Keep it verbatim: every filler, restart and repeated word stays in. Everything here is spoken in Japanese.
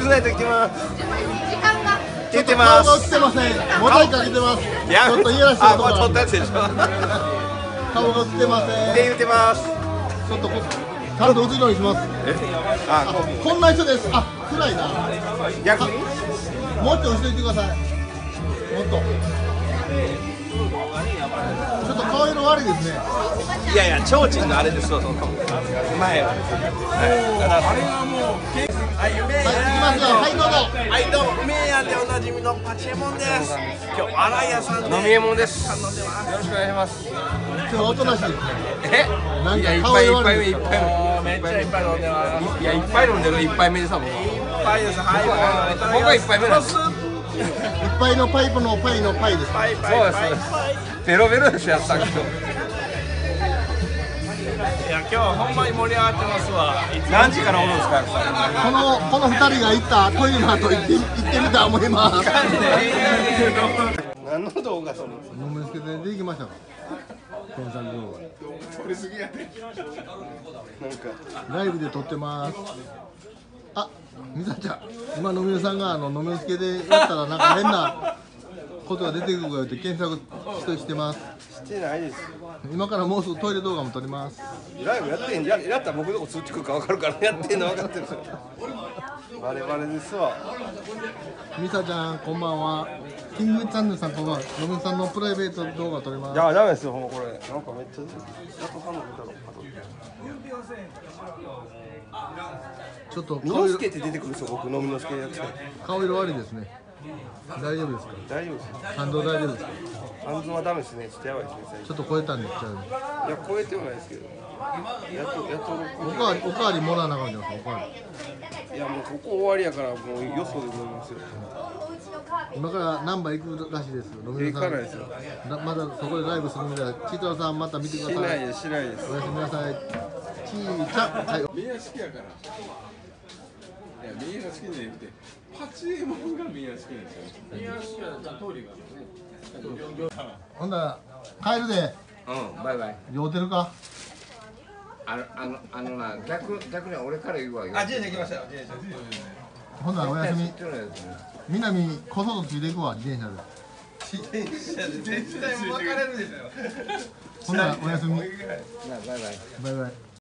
少ないと来てます。 時間が出てます。 顔が映ってません。モザイクかけてます。 いや、 ちょっといやらしいあ、 音これ撮ったが。 やつでしょ。 顔が映ってません。 で言ってます。 ちょっとこちゃんと映るようにします。 え、あ、ここんな人です。あ、暗いな。 う逆に。 もっと後ろ行ってください。もっと。ちょっと顔色悪いですね。 いやいや、提灯のあれですよ、その前は。あれはもう、はい、梅はい、行きますよ。はい、どうぞ。 はい、どうも、梅屋でおなじみのパチエモンです。今日、新井屋さんで。飲みえもんです。よろしくお願いします。 今日おとなしいですね。 え、 なんいや、いっかぱいいっ顔色悪い。 ぱい目いっぱい目。めっちゃいっぱい飲んでます。いや、いっぱい飲んでる、いっぱい目でさ、僕。いっぱいです。はい、僕はいっぱい目なんです。 いっぱいのパイプのパイのパイです。 パイパイパイ。ベロベロですよ、さっきと。いや、今日はほんまに盛り上がってますわ。何時からおるんですか、 このこの二人が行ったトイレの後行って行ってみたい思います。 何の動画それ。 飲みつけて出てきましたか。検索動画。 撮りすぎやで。なんかライブで撮ってます。あ、みさちゃん、今飲み屋さんがあの飲みつけでやったらなんか変なことが出てくるからって検索してます。 してないです。 今からもうすぐトイレ動画も撮ります。 ライブやってんじゃ、やったら僕のとこ通知来るか分かるからやってんの分かってる。バレバレですわ。 みさちゃん、こんばんは。キングチャンネルさん、こんばんは。のぶさんのプライベート動画撮ります。 いや、ダメですよ、ほんまこれ。なんかめっちゃ。ヤトさんの見たの。 ちょっとミ顔色ノスケって出てくるんですよ、僕、飲みのすけやつ。 顔色悪いですね。大丈夫ですか。 大丈夫ですよ。 感動大丈夫ですか。 半蔵はダメですね、ちょっとやばいですね、最ちょっと超えたんで、ちゃう。 近。いや、超えてはないですけど。やっと、やっと。 おかわり、おかわりもらわなあかんじゃないですか。おかわり。 いや、もうここ終わりやから、もうよそで飲みますよ。 今からナンバー行くらしいです。飲み行かないですよ。 なまだそこでライブするみたい。チートラさん、また見てください。 しないです、しないです。 おやすみなさい。ちーちゃん、はい。 みんな好きやから。いや、みんな好きじゃなくて、パチエモンがみんな好きなんですよ。みんな好きな通りが。 ほんだら、帰るで。 うん、バイバイ。 酔うてるか。 あの、あの、あのな、逆、逆に俺から言うわよ。 あ、自転車行きましたよ、自転車。 ほんなら、おやすみ。 知ってるやつね。 南、こそとついていくわ、自転車で。 自転車で絶対もう別れるでしょ。 ほんなら、おやすみ。 な、バイバイ。 バイバイ。